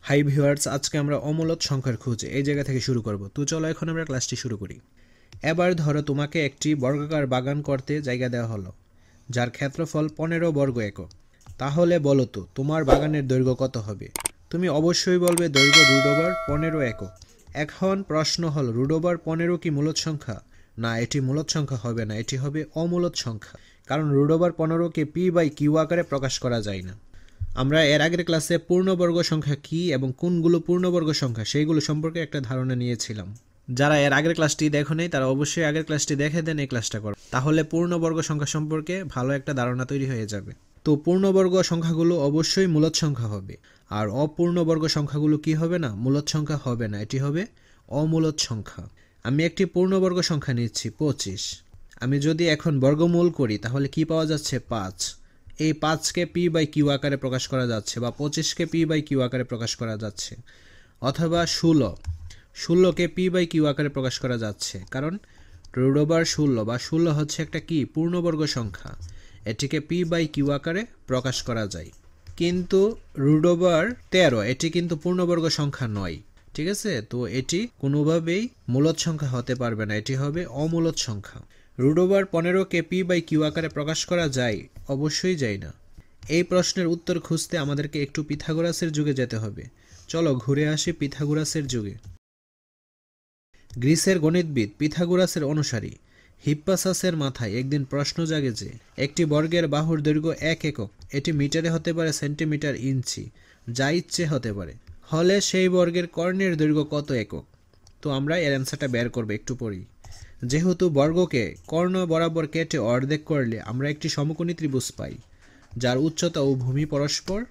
Hi viewers, আজকে আমরা অমূলদ সংখ্যার খোঁজ এই জায়গা থেকে শুরু করব। তো চলো এখন আমরা ক্লাসটি শুরু করি। এবার ধরো তোমাকে একটি বর্গাকার বাগান করতে জায়গা দেওয়া হলো, যার ক্ষেত্রফল 15 বর্গ একক। তাহলে বলো তো তোমার বাগানের দৈর্ঘ্য কত হবে? তুমি অবশ্যই বলবে দৈর্ঘ্য √15 একক। এখন প্রশ্ন হলো, √15 কি মূলদ সংখ্যা? না, এটি মূলদ সংখ্যা হবে না, এটি হবে অমূলদ সংখ্যা। কারণ √15কে p/q আকারে প্রকাশ করা যায় না। আমরা এর আগের ক্লাসে পূর্ণবর্গ সংখ্যা কি এবং কোনগুলো পূর্ণবর্গ সংখ্যা সেইগুলো সম্পর্কে একটা ধারণা নিয়েছিলাম। যারা এর আগের ক্লাসটি দেখো নাই তারা অবশ্যই আগের ক্লাসটি দেখে দেন এই ক্লাসটা করো, তাহলে পূর্ণবর্গ সংখ্যা সম্পর্কে ভালো একটা ধারণা তৈরি হয়ে যাবে। তো পূর্ণবর্গ সংখ্যাগুলো অবশ্যই মূলদ সংখ্যা হবে, আর অপূর্ণবর্গ সংখ্যাগুলো কি হবে না? মূলদ সংখ্যা হবে না, এটি হবে অমূলদ সংখ্যা। আমি একটি পূর্ণবর্গ সংখ্যা নিচ্ছি 25। আমি যদি এখন বর্গমূল করি তাহলে কি পাওয়া যাচ্ছে? 5। এই 5কে p/q আকারে প্রকাশ করা যাচ্ছে, বা 25কে p/q আকারে প্রকাশ করা যাচ্ছে, অথবা 16কে p/q আকারে প্রকাশ করা যাচ্ছে। কারণ √16 বা 16 হচ্ছে একটা কি পূর্ণবর্গ সংখ্যা, এটিকে p/q আকারে প্রকাশ করা যায়। কিন্তু √13 এটি কিন্তু পূর্ণবর্গ সংখ্যা নয়, ঠিক আছে? তো এটি কোনোভাবেই মূলদ সংখ্যা হতে পারবে না, এটি হবে অমূলদ সংখ্যা। √15কে p/q আকারে প্রকাশ করা যায়? অবশ্যই যায় না। এই প্রশ্নের উত্তর খুঁজতে আমাদেরকে একটু পিথাগোরাসের যুগে যেতে হবে। চলো ঘুরে আসি পিথাগোরাসের যুগে। গ্রিসের গণিতবিদ পিথাগোরাসের অনুসারী হিপ্পাসাসের মাথায় একদিন প্রশ্ন জাগে যে একটি বর্গের বাহুর দৈর্ঘ্য 1 একক, এটি মিটারে হতে পারে, সেন্টিমিটার, ইঞ্চি, যা ইচ্ছে হতে পারে, হলে সেই বর্গের কর্ণের দৈর্ঘ্য কত একক? তো আমরা এর অ্যান্সারটা বের করবো একটু পরেই। যেহেতু বর্গকে কর্ণ বরাবর কেটে অর্ধেক করলে আমরা একটি সমকোণী ত্রিভুজ পাই, যার উচ্চতা ও ভূমি পরস্পর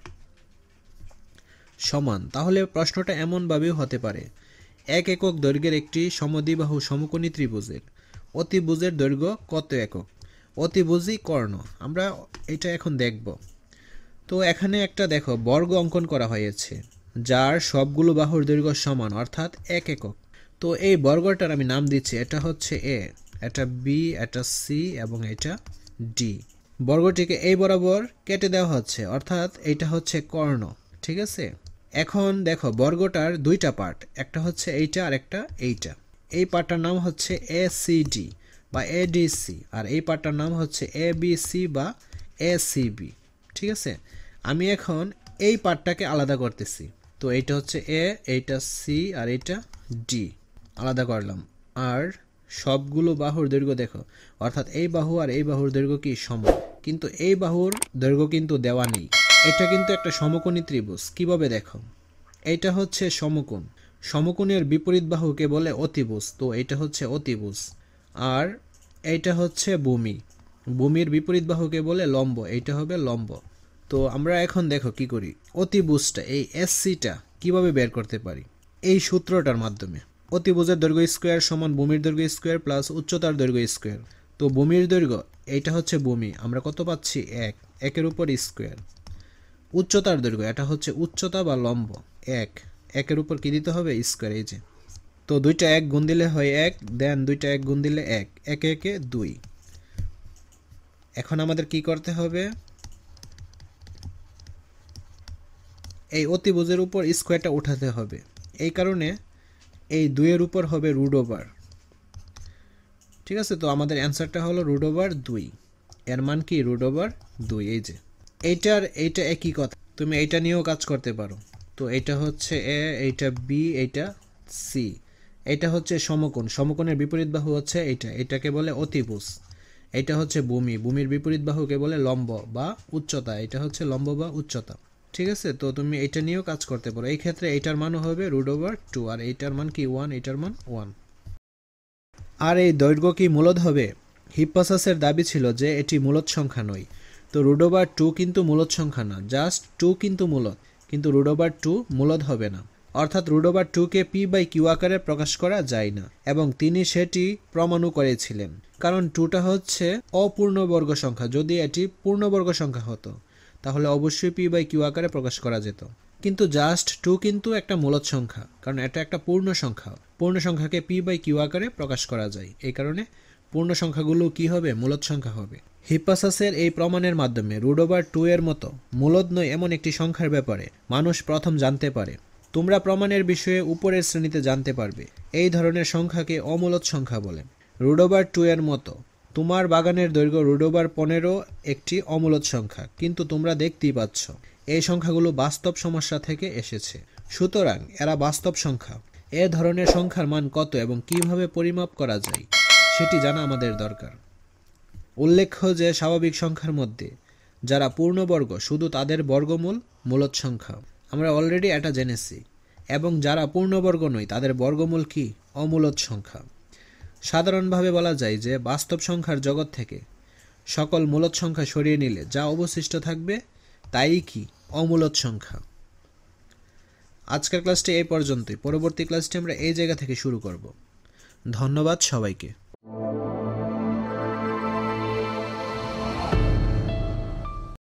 সমান, তাহলে প্রশ্নটা এমনভাবেও হতে পারে 1 একক দৈর্ঘ্যের একটি সমদ্বিবাহু সমকোণী ত্রিভুজের অতিভুজের দৈর্ঘ্য কত একক? অতিভুজই কর্ণ, আমরা এটা এখন দেখব। তো এখানে একটা দেখো বর্গ অঙ্কন করা হয়েছে, যার সবগুলো বাহুর দৈর্ঘ্য সমান, অর্থাৎ 1 একক। তো এই বর্গটার আমি নাম দিচ্ছি, এটা হচ্ছে এ, এটা বি, এটা সি এবং এটা ডি। বর্গটিকে এই বরাবর কেটে দেওয়া হচ্ছে, অর্থাৎ এটা হচ্ছে কর্ণ, ঠিক আছে? এখন দেখো বর্গটার দুইটা পার্ট, একটা হচ্ছে এইটা আর একটা এইটা। এই পার্টটার নাম হচ্ছে এসিডি বা এডিসি, আর এই পার্টটার নাম হচ্ছে এবিসি বা এসিবি, ঠিক আছে? আমি এখন এই পার্টটাকে আলাদা করতেছি। তো এইটা হচ্ছে এ, এইটা সি আর এইটা ডি, আলাদা করলাম। আর সবগুলো বাহুর দৈর্ঘ্য দেখো, অর্থাৎ এই বাহু আর এই বাহুর দৈর্ঘ্য কি সমান, কিন্তু এই বাহুর দৈর্ঘ্য কিন্তু দেওয়া নেই। এটা কিন্তু একটা সমকোণী ত্রিভুজ। কিভাবে দেখো, এইটা হচ্ছে সমকোণ, সমকোণের বিপরীত বাহুকে বলে অতিভুজ, তো এটা হচ্ছে অতিভুজ। আর এইটা হচ্ছে ভূমি, ভূমির বিপরীত বাহুকে বলে লম্ব, এইটা হবে লম্ব। তো আমরা এখন দেখো কি করি, অতিভুজটা এই এসসিটা কিভাবে বের করতে পারি? এই সূত্রটার মাধ্যমে। অতিভুজের দৈর্ঘ্য স্কোয়ার সমান ভূমির দৈর্ঘ্য স্কোয়ার প্লাস উচ্চতার দৈর্ঘ্য স্কোয়ার। তো ভূমির দৈর্ঘ্য এইটা হচ্ছে ভূমি, আমরা কত পাচ্ছি? 1, 1-এর উপর স্কোয়ার। উচ্চতার দৈর্ঘ্য এটা হচ্ছে উচ্চতা বা লম্ব, 1, 1-এর উপর কি দিতে হবে? স্কোয়ার, এই যে। তো দুইটা 1 গুণ দিলে হয় 1, দেন দুইটা 1 গুণ দিলে 1, 1 1 2। এখন আমাদের কি করতে হবে? এই অতিভুজের উপর স্কোয়ারটা উঠাতে হবে, এই কারণে এই 2-এর উপর হবে √, ঠিক আছে? তো আমাদের অ্যান্সারটা হলো √2। এর মান কি? √2। এই যে এইটা একই কথা, তুমি এইটা নিয়েও কাজ করতে পারো। তো এইটা হচ্ছে এ, এইটা বি, এইটা সি। এটা হচ্ছে সমকোণ, সমকোণের বিপরীত বাহু হচ্ছে এইটা, এটাকে বলে অতিভুজ। এটা হচ্ছে ভূমি, ভূমির বিপরীত বাহুকে বলে লম্ব বা উচ্চতা, এটা হচ্ছে লম্ব বা উচ্চতা, ঠিক আছে? তো তুমি এটা নিয়েও কাজ করতে পারো। এই ক্ষেত্রে এইটার মানও হবে √2, আর এইটার মান কি? 1, এইটার মান 1। আর এই দৈর্ঘ্য কি মূলদ হবে? হিপ্পাসাসের দাবি ছিল যে এটি মূলদ সংখ্যা নয়। তো √2 কিন্তু মূলদ সংখ্যা না, জাস্ট 2 কিন্তু মূলদ, কিন্তু √2 মূলদ হবে না, অর্থাৎ √2কে p/q আকারে প্রকাশ করা যায় না, এবং তিনি সেটি প্রমাণও করেছিলেন। কারণ 2টা হচ্ছে অপূর্ণবর্গ সংখ্যা, যদি এটি পূর্ণবর্গ সংখ্যা হতো তাহলে অবশ্যই p/q আকারে প্রকাশ করা যেত। কিন্তু জাস্ট 2 কিন্তু একটা মূলদ সংখ্যা, কারণ এটা একটা পূর্ণ সংখ্যা। পূর্ণ সংখ্যাকে p/q আকারে প্রকাশ করা যায়, এই কারণে পূর্ণ সংখ্যাগুলো কি হবে? মূলদ সংখ্যা হবে। হিপ্পাসাসের এই প্রমাণের মাধ্যমে √2 এর মতো মূলদ নয় এমন একটি সংখ্যার ব্যাপারে মানুষ প্রথম জানতে পারে। তোমরা প্রমাণের বিষয়ে উপরের শ্রেণীতে জানতে পারবে। এই ধরনের সংখ্যাকে অমূলদ সংখ্যা বলে। √2 এর মতো তোমার বাগানের দৈর্ঘ্য √15 একটি অমূলদ সংখ্যা, কিন্তু তোমরা দেখতেই পাচ্ছ এই সংখ্যাগুলো বাস্তব সমস্যা থেকে এসেছে, সুতরাং এরা বাস্তব সংখ্যা। এ ধরনের সংখ্যার মান কত এবং কিভাবে পরিমাপ করা যায় সেটি জানা আমাদের দরকার। উল্লেখ্য যে স্বাভাবিক সংখ্যার মধ্যে যারা পূর্ণবর্গ শুধু তাদের বর্গমূল মূলদ সংখ্যা, আমরা অলরেডি এটা জেনেছি, এবং যারা পূর্ণবর্গ নয় তাদের বর্গমূল কি? অমূলদ সংখ্যা। সাধারণভাবে বলা যায় যে বাস্তব সংখ্যার জগৎ থেকে সকল মূলদ সংখ্যা সরিয়ে নিলে যা অবশিষ্ট থাকবে তাই কি? অমূলদ সংখ্যা। আজকের ক্লাসটি এই পর্যন্তই। পরবর্তী ক্লাসটি আমরা এই জায়গা থেকে শুরু করব। ধন্যবাদ সবাইকে।